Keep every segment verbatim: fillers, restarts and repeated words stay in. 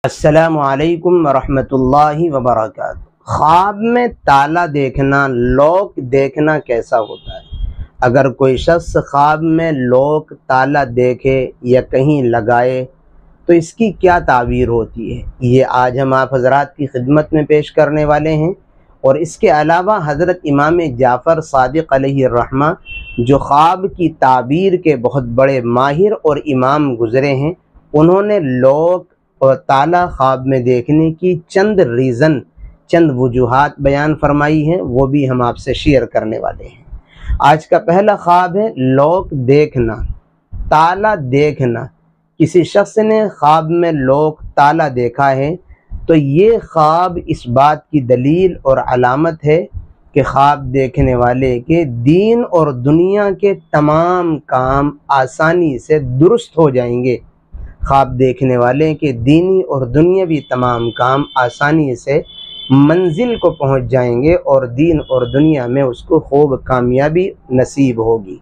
السلام علیکم ورحمۃ اللہ وبرکاتہ۔ خواب میں تالا دیکھنا، لوک دیکھنا کیسا ہوتا ہے؟ اگر کوئی شخص خواب میں لوک تالا دیکھے یا کہیں لگائے تو اس کی کیا تعبیر ہوتی ہے، یہ آج ہم آپ حضرات کی خدمت میں پیش کرنے والے ہیں۔ اور اس کے علاوہ حضرت امام جعفر صادق علیہ الرحمہ جو خواب کی تعبیر کے بہت بڑے ماہر اور امام گزرے ہیں، انہوں نے لوک اور تالا خواب میں دیکھنے کی چند ریزن چند وجوہات بیان فرمائی ہیں، وہ بھی ہم آپ سے شیئر کرنے والے ہیں۔ آج کا پہلا خواب ہے لوک دیکھنا، تالا دیکھنا۔ کسی شخص نے خواب میں لوک تالا دیکھا ہے تو یہ خواب اس بات کی دلیل اور علامت ہے کہ خواب دیکھنے والے کے دین اور دنیا کے تمام کام آسانی سے درست ہو جائیں گے۔ خواب دیکھنے والے کے دینی اور دنیاوی تمام کام آسانی سے منزل کو پہنچ جائیں گے اور دین اور دنیا میں اس کو خوب کامیابی نصیب ہوگی۔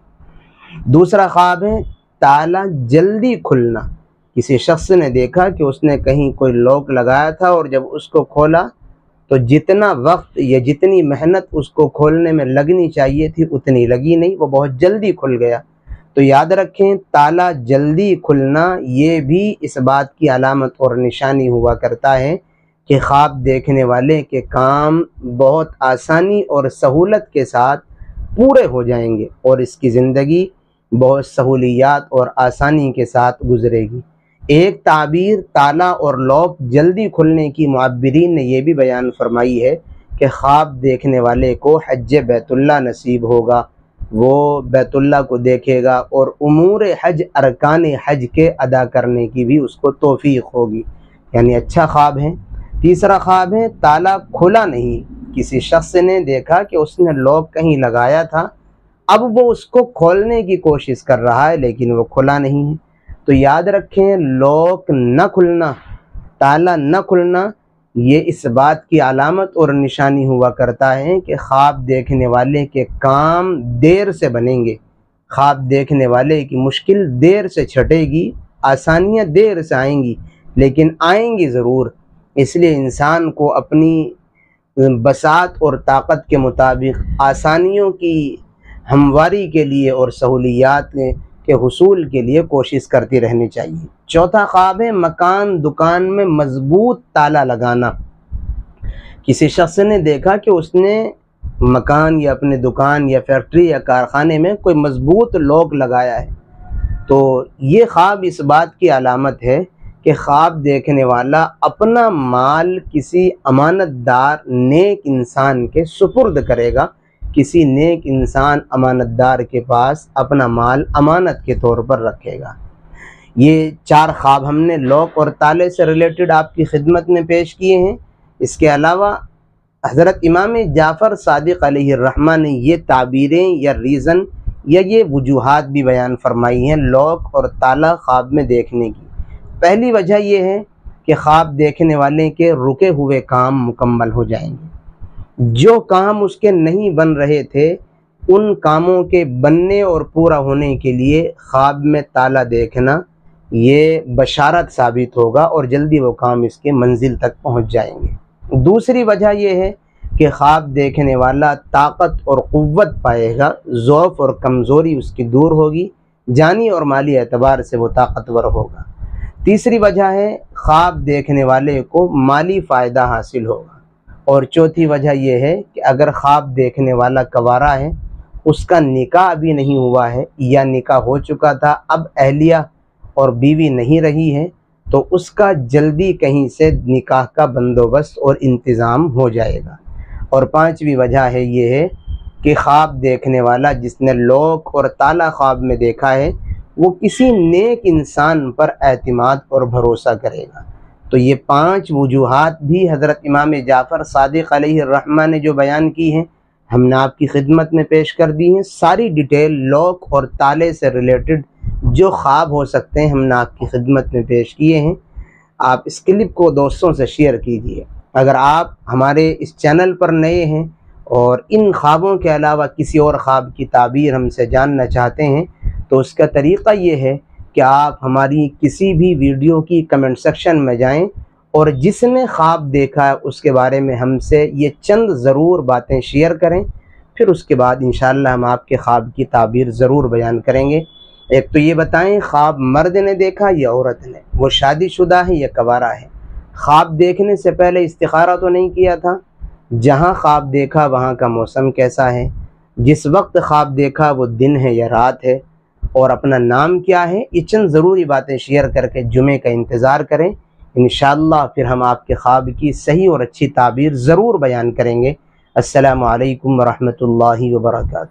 دوسرا خواب ہے تالا جلدی کھلنا۔ کسی شخص نے دیکھا کہ اس نے کہیں کوئی لوک لگایا تھا اور جب اس کو کھولا تو جتنا وقت یا جتنی محنت اس کو کھولنے میں لگنی چاہیے تھی اتنی لگی نہیں، وہ بہت جلدی کھل گیا۔ تو یاد رکھیں، تالا جلدی کھلنا یہ بھی اس بات کی علامت اور نشانی ہوا کرتا ہے کہ خواب دیکھنے والے کے کام بہت آسانی اور سہولت کے ساتھ پورے ہو جائیں گے اور اس کی زندگی بہت سہولیات اور آسانی کے ساتھ گزرے گی۔ ایک تعبیر تالا اور لوک جلدی کھلنے کی معبرین نے یہ بھی بیان فرمائی ہے کہ خواب دیکھنے والے کو حج بیت اللہ نصیب ہوگا، وہ بیت اللہ کو دیکھے گا اور امور حج، ارکان حج کے ادا کرنے کی بھی اس کو توفیق ہوگی، یعنی اچھا خواب ہے۔ تیسرا خواب ہے تالا کھلا نہیں۔ کسی شخص نے دیکھا کہ اس نے لوک کہیں لگایا تھا، اب وہ اس کو کھولنے کی کوشش کر رہا ہے لیکن وہ کھلا نہیں ہے۔ تو یاد رکھیں، لوک نہ کھلنا، تالا نہ کھلنا یہ اس بات کی علامت اور نشانی ہوا کرتا ہے کہ خواب دیکھنے والے کے کام دیر سے بنیں گے، خواب دیکھنے والے کی مشکل دیر سے چھٹے گی، آسانیاں دیر سے آئیں گی لیکن آئیں گی ضرور۔ اس لیے انسان کو اپنی بساط اور طاقت کے مطابق آسانیوں کی ہمواری کے لیے اور سہولیات کے حصول کے لیے کوشش کرتی رہنی چاہیے۔ چوتھا خواب ہے مکان دکان میں مضبوط تالا لگانا۔ کسی شخص نے دیکھا کہ اس نے مکان یا اپنے دکان یا فیکٹری یا کارخانے میں کوئی مضبوط لوک لگایا ہے، تو یہ خواب اس بات کی علامت ہے کہ خواب دیکھنے والا اپنا مال کسی امانت دار نیک انسان کے سپرد کرے گا۔ کسی نیک انسان امانت دار کے پاس اپنا مال امانت کے طور پر رکھے گا۔ یہ چار خواب ہم نے لوک اور تالے سے ریلیٹڈ آپ کی خدمت میں پیش کیے ہیں۔ اس کے علاوہ حضرت امام جعفر صادق علیہ الرحمہ نے یہ تعبیریں یا ریزن یا یہ وجوہات بھی بیان فرمائی ہیں لوک اور تالا خواب میں دیکھنے کی۔ پہلی وجہ یہ ہے کہ خواب دیکھنے والے کے رکے ہوئے کام مکمل ہو جائیں گے۔ جو کام اس کے نہیں بن رہے تھے ان کاموں کے بننے اور پورا ہونے کے لیے خواب میں تالا دیکھنا یہ بشارت ثابت ہوگا اور جلدی وہ کام اس کے منزل تک پہنچ جائیں گے۔ دوسری وجہ یہ ہے کہ خواب دیکھنے والا طاقت اور قوت پائے گا، ضعف اور کمزوری اس کی دور ہوگی، جانی اور مالی اعتبار سے وہ طاقتور ہوگا۔ تیسری وجہ ہے خواب دیکھنے والے کو مالی فائدہ حاصل ہوگا۔ اور چوتھی وجہ یہ ہے کہ اگر خواب دیکھنے والا کنوارا ہے، اس کا نکاح ابھی نہیں ہوا ہے یا نکاح ہو چکا تھا، اب اہلیہ اور بیوی نہیں رہی ہے، تو اس کا جلدی کہیں سے نکاح کا بندوبست اور انتظام ہو جائے گا۔ اور پانچویں وجہ ہے یہ ہے کہ خواب دیکھنے والا جس نے لوک اور تالا خواب میں دیکھا ہے وہ کسی نیک انسان پر اعتماد اور بھروسہ کرے گا۔ تو یہ پانچ وجوہات بھی حضرت امام جعفر صادق علیہ الرحمہ نے جو بیان کی ہیں ہم نے آپ کی خدمت میں پیش کر دی ہیں۔ ساری ڈیٹیل لوک اور تالے سے ریلیٹڈ جو خواب ہو سکتے ہیں ہم نے آپ کی خدمت میں پیش کیے ہیں۔ آپ اس کلپ کو دوستوں سے شیئر کیجیے۔ اگر آپ ہمارے اس چینل پر نئے ہیں اور ان خوابوں کے علاوہ کسی اور خواب کی تعبیر ہم سے جاننا چاہتے ہیں تو اس کا طریقہ یہ ہے کہ آپ ہماری کسی بھی ویڈیو کی کمنٹ سیکشن میں جائیں اور جس نے خواب دیکھا ہے اس کے بارے میں ہم سے یہ چند ضرور باتیں شیئر کریں، پھر اس کے بعد انشاءاللہ ہم آپ کے خواب کی تعبیر ضرور بیان کریں گے۔ ایک تو یہ بتائیں خواب مرد نے دیکھا یا عورت نے، وہ شادی شدہ ہے یا کنوارا ہے، خواب دیکھنے سے پہلے استخارہ تو نہیں کیا تھا، جہاں خواب دیکھا وہاں کا موسم کیسا ہے، جس وقت خواب دیکھا وہ دن ہے یا رات ہے، اور اپنا نام کیا ہے۔ یہ چند ضروری باتیں شیئر کر کے جمعے کا انتظار کریں، انشاءاللہ پھر ہم آپ کے خواب کی صحیح اور اچھی تعبیر ضرور بیان کریں گے۔ السلام علیکم ورحمۃ اللہ وبرکاتہ۔